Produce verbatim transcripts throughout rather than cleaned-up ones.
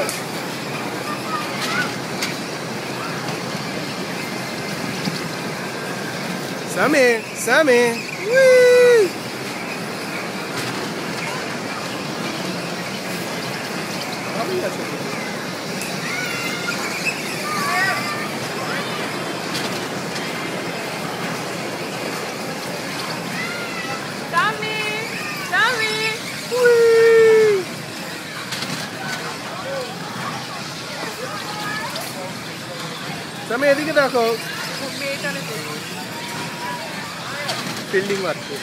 Samir, Samir, woo! Samir, Samir, woo! Samir, এদিকে দেখো। Fielding মারছে।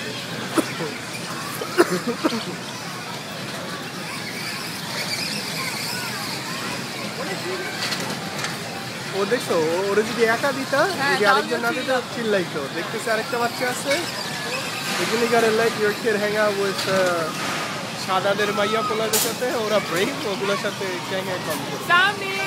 ও দেখছো ওরে যদি একা দিত যদি আরেকজন না দিত চিল্লাইতো দেখতেছে আরেকটা বাচ্চা আছে এগুলি গারে like your kid hang out with সাদাদের মাইয়া পোলাদের সাথে ওরা ব্রেক ওগুলোর সাথে হ্যাং আউট কম করে Samir.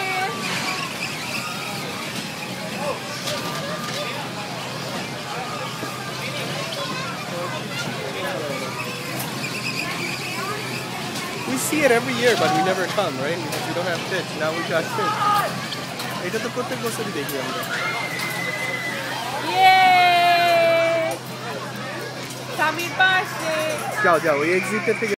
We see it every year, but we never come, right? Because we don't have fish. Now we got fish. এটা তো প্রত্যেক বছরই দেখি আমরা। Yay! Samir পাশে। যাও যাও এই এক্সিটের থেকে